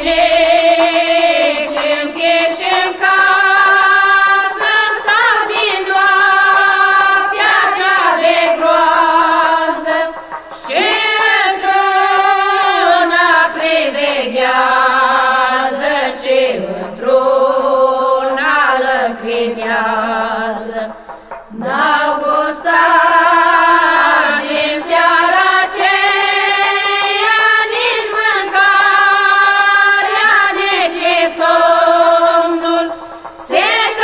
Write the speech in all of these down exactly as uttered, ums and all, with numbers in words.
N-au gustat din seara aceea nici mâncarea, nici somnul. Se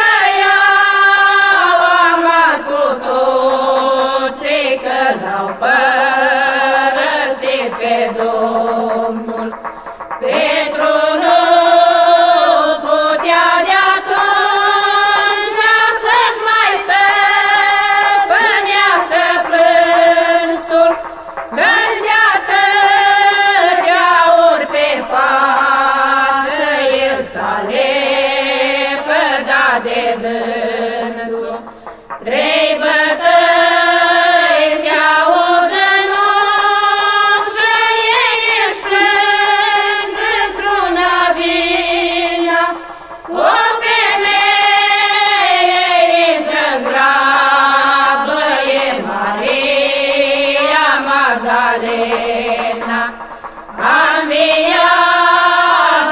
căiau amar cu toții că l-au părăsit pe Domnul. Petru nu putea de atunci să-și mai stăpânească plânsul, căci de atâtea ori pe față el s-a lepădat de dânsul. Trei bătăi se aud în ușă, ei își plâng într-una vina. O femeie intră-n grabă, e Maria Magdalena. A înviat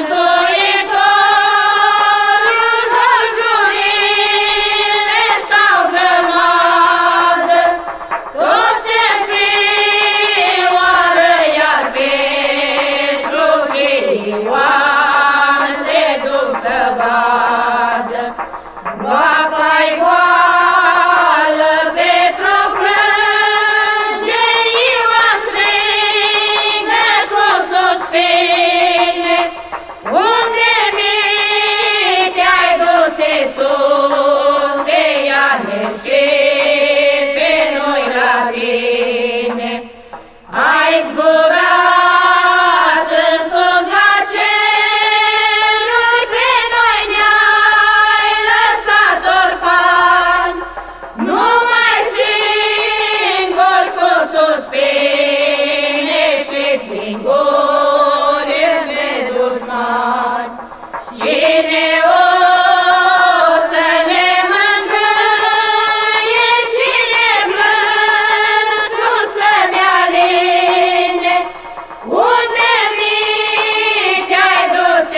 Mântuitorul, jurjurile stau grămadă, toți se înfioară, iar Petru și Ioan se duc să vadă. Groapa-i goală, Petru plânge, Ioan strigă cu suspine. Unde mi te-ai dus, Iisuse, ia-ne și pe noi la tine. Ai zburat în sus la ceruri, pe noi ne-ai lăsat orfani, numai singuri cu suspine și singuri între dușmani. Cine o să ne mângâie, cine plânsul să ne aline? Unde mi te-ai dus,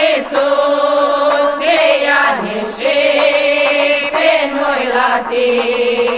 Iisuse, ia-ne și pe noi la tine.